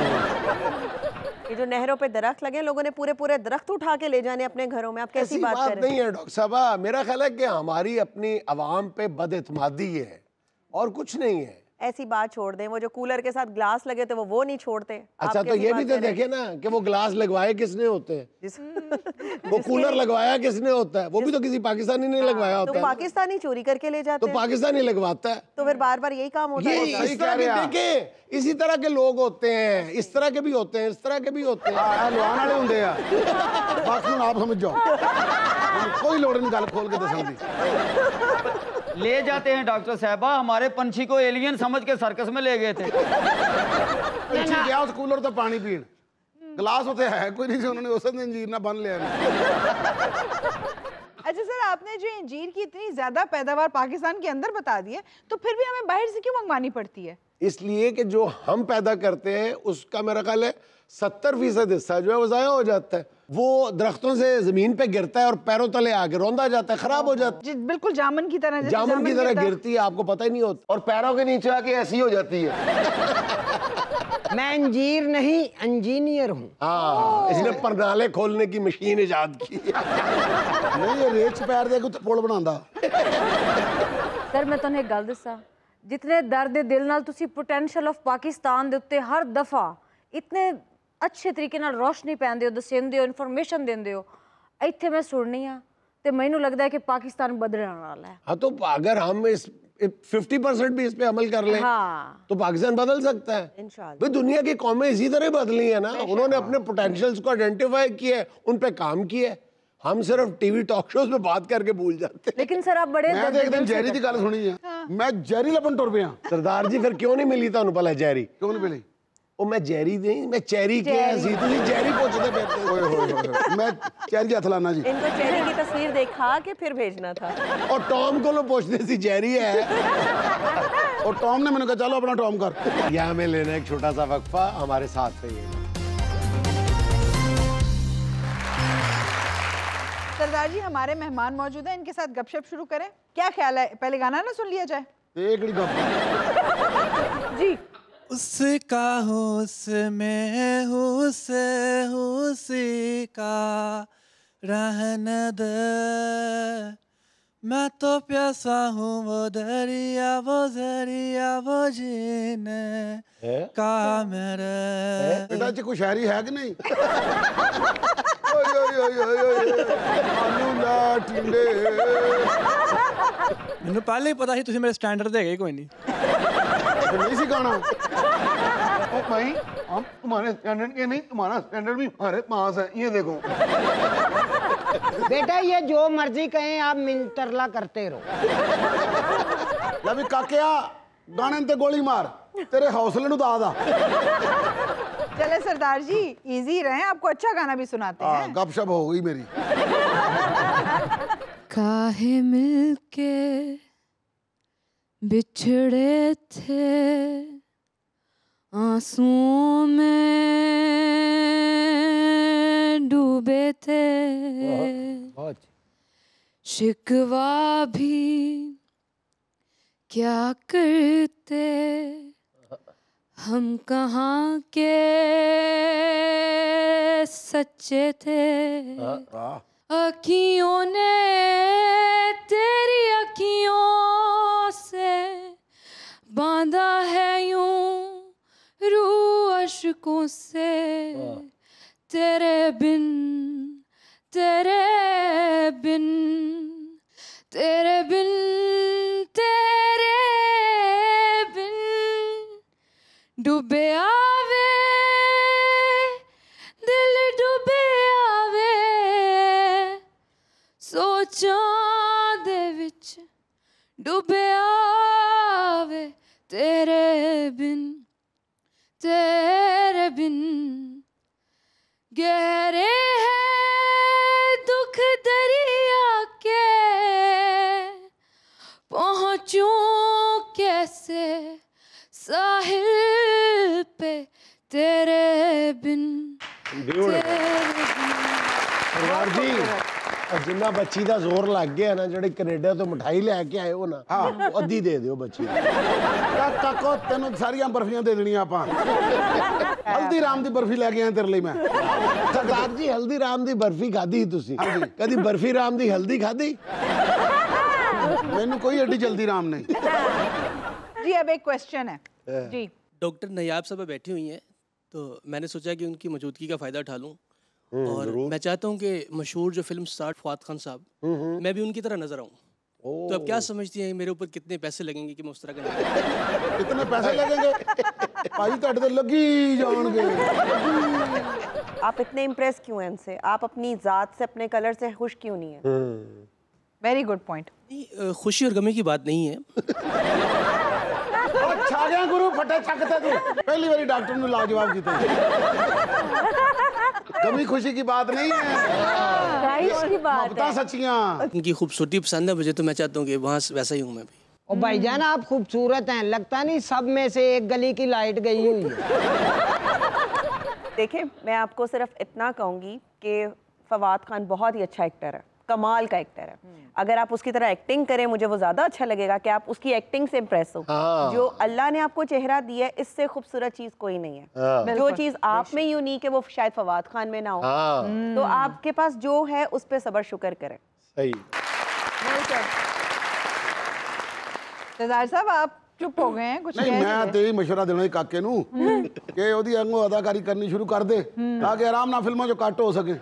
Speaker 8: ये जो नहरों पे दरख्त लगे, लोगों ने पूरे पूरे दरख्त उठा के ले जाने अपने घरों में। आप कैसी बात कर रहे हैं?
Speaker 1: नहीं है डॉक्टर साहब, मेरा ख्याल है कि हमारी अपनी आवाम पे बदइत्मादी है और कुछ नहीं है।
Speaker 8: ऐसी बात छोड़ दें, वो जो कूलर के साथ ग्लास लगे थे वो नहीं छोड़ते।
Speaker 1: अच्छा, तो ये भी तो देखे ना कि वो ग्लास लगवाए किसने होते हैं, वो कूलर लगवाया किसने होता है, वो भी तो किसी पाकिस्तानी ने लगवाया होता है।
Speaker 8: तो पाकिस्तानी चोरी करके ले जाते
Speaker 1: हैं, तो पाकिस्तानी लगवाता है,
Speaker 8: तो फिर बार बार यही काम होता है।
Speaker 1: इस तरह के देखे, इसी तरह के लोग होते हैं, इस तरह के भी होते हैं, इस तरह के भी होते हैं।
Speaker 4: लुआन वाले होंगे यार, बात सुन आप समझ जाओ, कोई लोड़ नहीं गल खोल के दसन दी।
Speaker 6: ले जाते हैं डॉक्टर साहबा, हमारे पंछी को एलियन समझ के सर्कस में ले गए थे।
Speaker 4: पंछी गया उस कूलर तो पानी पीन, गिलास होते है कोई नहीं, उन्होंने उस दिन अंजीर ना बन लिया।
Speaker 9: अच्छा सर, आपने जो अंजीर की इतनी ज्यादा पैदावार पाकिस्तान के अंदर बता दी है, तो फिर भी हमें बाहर से क्यों मंगवानी पड़ती है?
Speaker 1: इसलिए कि जो हम पैदा करते हैं उसका मेरा ख्याल है 70% हिस्सा जो है वो ज़ाया हो जाता है। वो दरख्तों से जमीन पे गिरता है और पैरों तले आके रौंदा जाता है, खराब हो जाता है,
Speaker 9: बिल्कुल जामुन की तरह।
Speaker 1: जामुन की तरह गिरती है, आपको पता ही नहीं होता, और पैरों के नीचे आके ऐसी हो जाती है।
Speaker 2: मैं अंजीर नहीं इंजीनियर हूँ।
Speaker 1: हाँ, इसने परनाले खोलने की मशीन इजाद की।
Speaker 4: नहीं, ये रेच पैर दे के पुल बनांदा।
Speaker 3: सर मैं तुहानू एक गल दसा, जितने दर्द दिल नाल तुसी पोटेंशियल ऑफ पाकिस्तान दे उत्ते हर दफा इतने अच्छे तरीके नाल रोशनी पैंदे हो, दसेंदे हो, इन्फॉर्मेशन देंदे हो, इत्थे मैं सुननी हाँ ते मैनू लगता है कि पाकिस्तान बदलने वाला है।
Speaker 1: हाँ, तो अगर हम इस 50% भी इस पे अमल कर लें
Speaker 8: हाँ।
Speaker 1: तो पाकिस्तान बदल सकता है।
Speaker 8: इंशाल्लाह।
Speaker 1: भाई दुनिया की कौमें इसी तरह बदली है ना, उन्होंने अपने पोटेंशियल्स को आइडेंटिफाई किया है, उन पे काम किया है। हम सिर्फ टीवी टॉक शोज में बात करके भूल जाते हैं।
Speaker 3: लेकिन सर आप बड़े
Speaker 4: मैं तो एक दिन जैरी की गल सुनी है, मैं जैरी लपन टुर पिया।
Speaker 1: सरदार जी फिर क्यों नहीं मिली ਤੁਹਾਨੂੰ ਭਲਾ ਜੈਰੀ?
Speaker 4: क्यों नहीं मिली?
Speaker 1: ਉਹ ਮੈਂ ਜੈਰੀ ਨਹੀਂ, ਮੈਂ ਚੈਰੀ ਕਿਹਾ ਸੀ, ਤੁਸੀਂ ਜੈਰੀ ਪੁੱਛਦੇ ਪਏ ਹੋ।
Speaker 4: ओए होए होए, मैं चेरी हथ लाना जी।
Speaker 8: इनको चेरी की तस्वीर दिखा के फिर भेजना था।
Speaker 1: और टॉम को लोग पूछते सी जैरी है
Speaker 4: और टॉम ने मैंने कहा चलो अपना टॉम कर।
Speaker 1: यहाँ में लेना एक छोटा सा वक्फा, हमारे साथ रहिएगा।
Speaker 9: सरदार जी हमारे मेहमान मौजूद हैं, इनके साथ गपशप शुरू करें। क्या ख्याल है, पहले गाना ना सुन लिया जाए?
Speaker 4: एक गप
Speaker 9: जी।
Speaker 10: उसका उसमें उसी का रहने दे, मैं तो प्यासा हूँ वो दरिया वो जीने का मेरे।
Speaker 4: बेटा जी कोई शायरी है कि नहीं? ओए ओए ओए ओए ओए आलू ला टिंडे।
Speaker 10: मैंने पहले ही पता ही तुझे मेरे स्टैंडर्ड देगा ही कोई नहीं।
Speaker 4: तो नहीं सी गाना।
Speaker 7: ओ भाई हम तुम्हारे स्टैंडर्ड के नहीं, तुम्हारा स्टैंडर्ड भी हमारे पास है, ये देखो।
Speaker 2: बेटा ये जो मर्जी कहें, आप मिंतरला करते रहो।
Speaker 4: या भी काकिया गाने ते गोली मार, तेरे हौसले नु दादा।
Speaker 9: चले सरदार जी इजी रहे, आपको अच्छा गाना भी सुनाते हैं।
Speaker 4: गपशप हो गई मेरी।
Speaker 11: काहे मिलके बिछड़े थे आंसुओं में डूबे थे, शिकवा भी क्या करते, हम कहाँ के सच्चे थे। अखियों ने तेरी अखियों से बांधा है यूं रूह अश्कों से, तेरे बिन तेरे बिन तेरे बिन तेरे बिन डूबे आवे दिल डूबे आवे, सोचां दे विच डूबे आवे, तेरे बिन गहरे हैं दुख दरिया के, पहुंचूं कैसे साहिल पे, तेरे बिन
Speaker 1: सरदार जी जिन्ना बच्ची का जोर लग गया ना, जेडे कनेडा तो मिठाई लैके आए हो ना, अद्धी दे दियो बच्ची।
Speaker 4: काको तेनों सारियां बर्फियां दे देनियां आपां। हल्दीराम दी बर्फी लेके आए तेरे लिए मैं।
Speaker 1: सरदार जी हल्दीराम दी बर्फी खाधी तुसी? कदी बर्फी राम दी हल्दी खाधी?
Speaker 4: मैनू कोई एडी जल्दी राम नहीं।
Speaker 9: जी अब एक क्वेश्चन है जी।
Speaker 10: डॉक्टर नयाब साहब बैठी हुई हैं, तो मैंने सोचा कि उनकी मौजूदगी का फ़ायदा उठा लूँ, और मैं चाहता हूँ कि मशहूर जो फिल्म स्टार फवाद खान साहब, मैं भी उनकी तरह नजर आऊँ। तो अब क्या समझती हैं मेरे ऊपर कितने पैसे लगेंगे कि मैं उस तरह का?
Speaker 4: कितने पैसे लगेंगे? भाई तुहाडे ते लगी जाणगे।
Speaker 8: आप इतने इम्प्रेस क्यों हैं इनसे? आप अपनी जात से, अपने कलर से खुश क्यों नहीं है?
Speaker 9: Very good point.
Speaker 10: खुशी और गमी की बात नहीं है।
Speaker 4: छा गया गुरु फटे चकते तू, पहली बारी डॉक्टर ने लाजवाब कीता। कमी खुशी की बात नहीं है,
Speaker 8: की बात है।
Speaker 4: सच्चियां।
Speaker 10: उनकी खूबसूरती पसंद है मुझे, तो मैं चाहता हूँ कि वहाँ वैसा ही हूँ मैं भी।
Speaker 2: और भाईजान आप खूबसूरत हैं, लगता नहीं सब में से एक गली की लाइट गई हुई है।
Speaker 8: देखिए मैं आपको सिर्फ इतना कहूँगी कि फवाद खान बहुत ही अच्छा एक्टर है, कमाल का एक्टर है। अगर आप उसकी तरह एक्टिंग करें, मुझे वो ज्यादा अच्छा लगेगा कि आप उसकी एक्टिंग से इम्प्रेस हो। जो अल्लाह ने आपको चेहरा दिया है, इससे खूबसूरत चीज कोई नहीं है। जो चीज आप में यूनिक है वो शायद फवाद खान में ना हो। तो आपके पास जो है उस पे सबर शुक्र करें।
Speaker 1: सही।
Speaker 9: सरदार साहब आप चुप हो गए हैं, कुछ
Speaker 4: नहीं, मैं तो यही मशवरा देना ही काके नू कि ओदी अंगों अदाकारी करनी शुरू कर दे, ताकि आराम ना फिल्मों जो कट हो सके।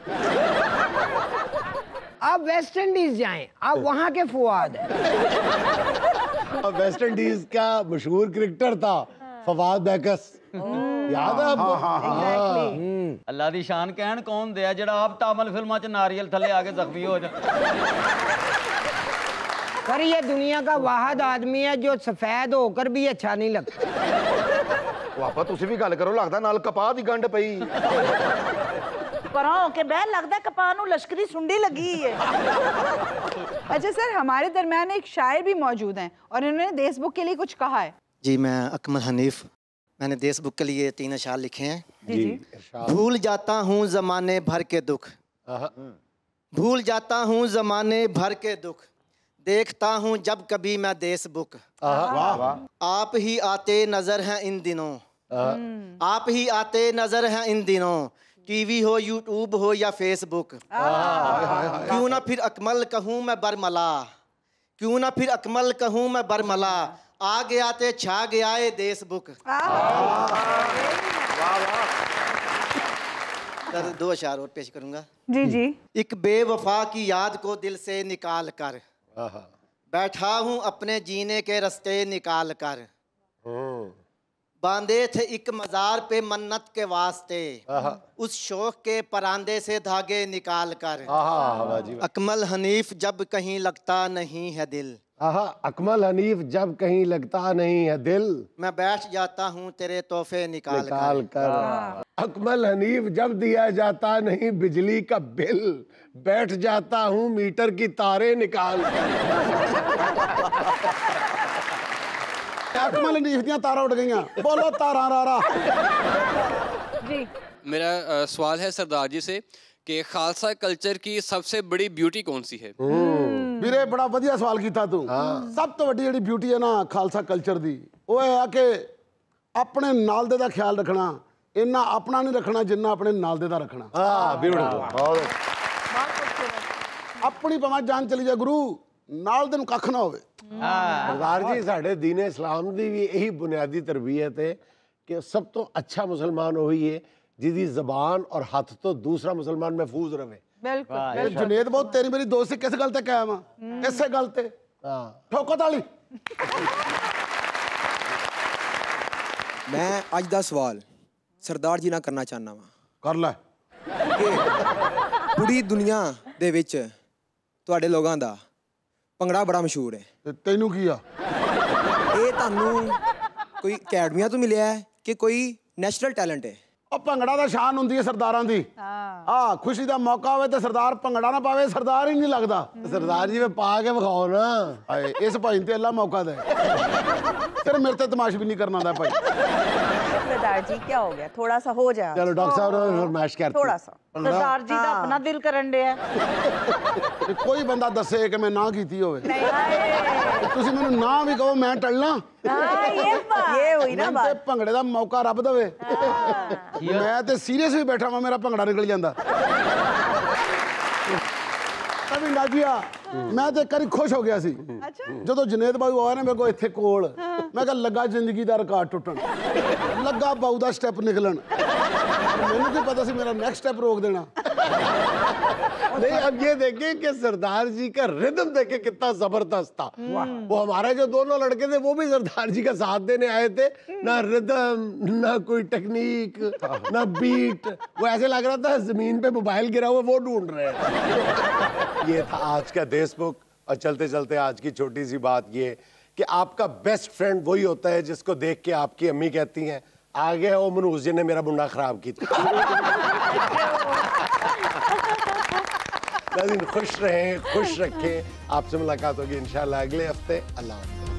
Speaker 2: आप वेस्ट इंडीज जाएं, आप वहां के फुआद हैं।
Speaker 1: वेस्ट इंडीज का मशहूर क्रिकेटर था फवाद बैकस, याद है आपको?
Speaker 6: अल्लाह दी शान कहन कौन दिया जेड़ा आप तामल फिल्मां च नारियल थले आके जख्मी हो जा।
Speaker 2: पर ये दुनिया का वाहिद आदमी है जो सफेद होकर भी अच्छा नहीं लगता।
Speaker 7: पापा तुसी भी गल करो, लगदा नाल कपाह दी गंढ पई।
Speaker 5: पर के बह लगदा कपाह नूं लश्करी सुंडी लगी है।
Speaker 9: अच्छा सर, हमारे दरमियान एक शायर भी मौजूद हैं और इन्होंने देश बुक के लिए कुछ कहा है।
Speaker 12: जी, मैं अकमल हनीफ, मैंने देश बुक के लिए 3 अशार लिखे हैं।
Speaker 9: जी।
Speaker 12: भूल जाता हूँ ज़माने भर के दुख, भूल जाता हूँ ज़माने भर के दुख, देखता हूँ जब कभी मैं देश बुक। आप ही आते नजर हैं इन दिनों, आप ही आते नजर हैं इन दिनों, टीवी हो यूट्यूब हो या फेसबुक। क्यों ना फिर अकमल कहूँ मैं बरमला, क्यों ना फिर अकमल कहूँ मैं बरमला, आ गया ते छा गया है देश बुक। सर 2 अशार और पेश करूंगा।
Speaker 9: जी जी।
Speaker 12: एक बेवफा की याद को दिल से निकाल कर, बैठा हूँ अपने जीने के रास्ते निकाल कर, बांधे थे एक मजार पे मन्नत के वास्ते, उस शौक के परांदे से धागे निकाल कर। अकमल हनीफ जब कहीं लगता नहीं है दिल,
Speaker 1: अकमल हनीफ जब कहीं लगता नहीं है दिल,
Speaker 12: मैं बैठ जाता हूँ तेरे तोहफे निकाल
Speaker 1: कर। अकमल हनीफ जब दिया जाता नहीं बिजली का बिल, बैठ जाता हूँ मीटर की तारे निकाल
Speaker 4: अकमल हनीफ दियां तारा उड़ गईयां, बोलो तारा रारा।
Speaker 9: जी।
Speaker 13: मेरा सवाल है सरदार जी से कि खालसा कल्चर की सबसे बड़ी ब्यूटी कौन सी है?
Speaker 4: ਵੀਰੇ ਬੜਾ ਵਧੀਆ ਸਵਾਲ ਕੀਤਾ ਤੂੰ। ਸਭ ਤੋਂ ਵੱਡੀ ਜਿਹੜੀ ਬਿਊਟੀ ਹੈ ਨਾ ਖਾਲਸਾ ਕਲਚਰ ਦੀ, ਉਹ ਇਹ ਆ ਕਿ ਆਪਣੇ ਨਾਲ ਦੇ ਦਾ ਖਿਆਲ ਰੱਖਣਾ, ਇੰਨਾ ਆਪਣਾ ਨਹੀਂ ਰੱਖਣਾ ਜਿੰਨਾ ਆਪਣੇ ਨਾਲ ਦੇ ਦਾ ਰੱਖਣਾ। ਬਿਊਟੀਫੁਲ। ਆਪਣੀ ਭਾਵੇਂ ਜਾਨ ਚਲੀ ਜਾ ਗੁਰੂ, ਨਾਲ ਦੇ ਨੂੰ ਕੱਖ ਨਾ ਹੋਵੇ।
Speaker 1: सरदार जी साढ़े दीन इस्लाम की भी यही बुनियादी तरबियत है कि सब तो अच्छा मुसलमान वही है जिसकी जबान और हथ तो दूसरा मुसलमान महफूज रहे।
Speaker 9: बिल्कुल।
Speaker 4: जुनेद बहुत तेरी मेरी दोस्ती किस गल ते कायम आ, इसे गल ते ठोको ताली।
Speaker 14: मैं अज दा सवाल सरदार जी नाल करना चाहना वा।
Speaker 4: कर लै।
Speaker 14: पूरी दुनिया दे विच तुहाडे लोगां दा ਭੰਗੜਾ ਬੜਾ ਮਸ਼ਹੂਰ ਹੈ।
Speaker 4: ਤੇ ਤੈਨੂੰ ਕੀ ਆ?
Speaker 14: ਇਹ ਤੁਹਾਨੂੰ ਕੋਈ ਅਕੈਡਮੀਆਂ ਤੋਂ ਮਿਲਿਆ ਹੈ ਕਿ ਕੋਈ ਨੈਚੁਰਲ ਟੈਲੈਂਟ ਹੈ?
Speaker 4: ਉਹ ਭੰਗੜਾ ਦਾ ਸ਼ਾਨ ਹੁੰਦੀ ਹੈ ਸਰਦਾਰਾਂ ਦੀ। ਹਾਂ, ਖੁਸ਼ੀ ਦਾ ਮੌਕਾ ਹੋਵੇ ਤੇ ਸਰਦਾਰ ਭੰਗੜਾ ਨਾ ਪਾਵੇ, ਸਰਦਾਰ ਹੀ ਨਹੀਂ ਲੱਗਦਾ।
Speaker 1: सरदार जी में पा के विखाओ ना।
Speaker 4: ਹਾਏ, ਇਸ ਭਾਈ ਤੇ ਅੱਲਾ ਮੌਕਾ ਦੇ। तेरे मेरे ते तमाश भी नहीं करना था भाई।
Speaker 5: सरदार जी क्या हो गया, थोड़ा सा हो जाए।
Speaker 1: चलो डॉक्टर साहब ने फरमाइश करती,
Speaker 5: थोड़ा सा सरदार जी का अपना दिल करन दे है।
Speaker 4: कोई बंदा दसे कि मैं ना कीती होवे। तुसी मैनू ना भी कहो मैं टलना।
Speaker 5: ये हुई ना बात।
Speaker 4: भंगड़े दा मौका रब दवे। मैं ते सीरियस भी बैठा वां, मेरा भंगड़ा निकल जांदा। कभी नाजिया मैं तो करी खुश हो गया सी जो जुनेद बाबू आया ना मेरे को इत्थे कोल, मैं कहा लगा जिंदगी दा रिकॉर्ड टुटन, लगा बाऊ दा स्टेप निकलन, मैनू की पता सी मेरा नेक्स्ट स्टेप रोक देना।
Speaker 1: नहीं, अब ये देखें कि सरदार जी का रिदम देखे कितना जबरदस्त था। वो हमारे जो दोनों लड़के थे वो भी सरदार जी का साथ देने आए थे, ना रिदम ना कोई टेक्निक ना बीट, वो ऐसे लग रहा था जमीन पे मोबाइल गिरा हुआ वो ढूंढ रहे हैं। ये था आज का देश बुक। और चलते चलते आज की छोटी सी बात ये कि आपका बेस्ट फ्रेंड वही होता है जिसको देख के आपकी अम्मी कहती हैं आगे ओ मनूज जी ने मेरा मुंडा खराब किया। खुश रहें, खुश रखें। आपसे मुलाकात होगी इंशाल्लाह अगले हफ्ते। अल्लाह हाफ़िज़।